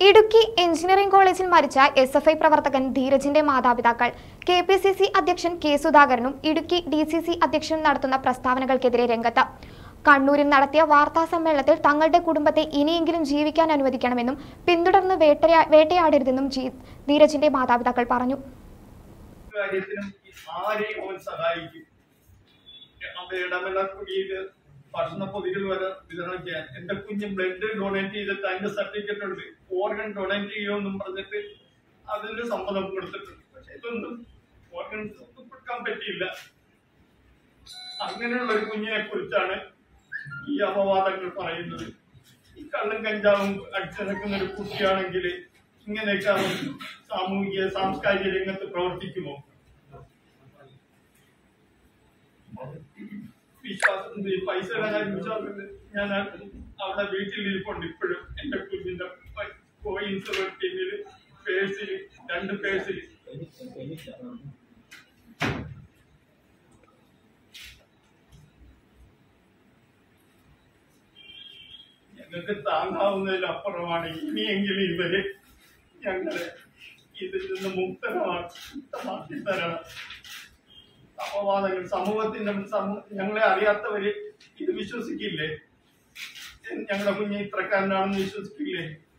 Idukki engineering കോളേജിൽ മരിച്ച SFI പ്രവർത്തകൻ ധീരജിന്റെ മാതാപിതാക്കൾ KPCC അധ്യക്ഷൻ കെ സുധാകരനും ഇടുക്കി DCC അധ്യക്ഷനും നടത്തുന്ന പ്രസ്താവനകൾക്കെതിരെ രംഗത്ത്. കണ്ണൂരിൽ നടത്തിയ വാർത്താ സമ്മേളനത്തിൽ തങ്ങളുടെ കുടുംബത്തെ ഇനിയെങ്കിലും ജീവിക്കാൻ അനുവദിക്കണമെന്നും പിന്തുടർന്ന് വേട്ടയാടരുതെന്നും ധീരജിന്റെ മാതാപിതാക്കൾ പറഞ്ഞു. ഭക്ഷണ പൊതികൾ വരെ വിതരണം ചെയ്യാൻ എന്റെ കുഞ്ഞ് ബ്ലഡ് ഡൊണേറ്റ് ചെയ്തിട്ട് അതിന്റെ സർട്ടിഫിക്കറ്റ് ഉണ്ട്, ഓർഗൻ ഡൊണേറ്റ് ചെയ്യുമെന്നും പറഞ്ഞിട്ട് അതിന്റെ സമ്മതം കൊടുത്തിട്ടുണ്ട്. പക്ഷെ ഇതൊന്നും ഓർഗൻ കൊടുക്കാൻ പറ്റിയില്ല. അങ്ങനെയുള്ള ഒരു കുഞ്ഞിനെ കുറിച്ചാണ് ഈ അപവാദങ്ങൾ പറയുന്നത്. ഈ കള്ളും കഞ്ചാവും അടിച്ചു നിൽക്കുന്ന ഒരു കുട്ടിയാണെങ്കിൽ ഇങ്ങനെയൊക്കെ സാമൂഹിക സാംസ്കാരിക രംഗത്ത് പ്രവർത്തിക്കുമോ? പൈസയുടെ ഞാൻ അവിടെ വീട്ടിൽ ഇരിപ്പുണ്ട്. ഇപ്പോഴും എന്റെ കുഞ്ഞിന്റെ ഇൻഷുറൻസ് ടീമില് പേഴ്സിൽ 2 പേഴ്സിൽ ഞങ്ങൾക്ക് താങ്ങാവുന്നതിലപ്പുറമാണ്. ഇനിയെങ്കിലും ഇവര് ഞങ്ങളെ ഇതിൽ നിന്ന് മുക്തമാക്കി തരണം. അപവാദങ്ങൾ സമൂഹത്തിന്റെ ഞങ്ങളെ അറിയാത്തവര് ഇത് വിശ്വസിക്കില്ലേ? ഞങ്ങളുടെ കുഞ്ഞ് ഇത്രക്കാരനാണെന്ന് വിശ്വസിക്കില്ലേ?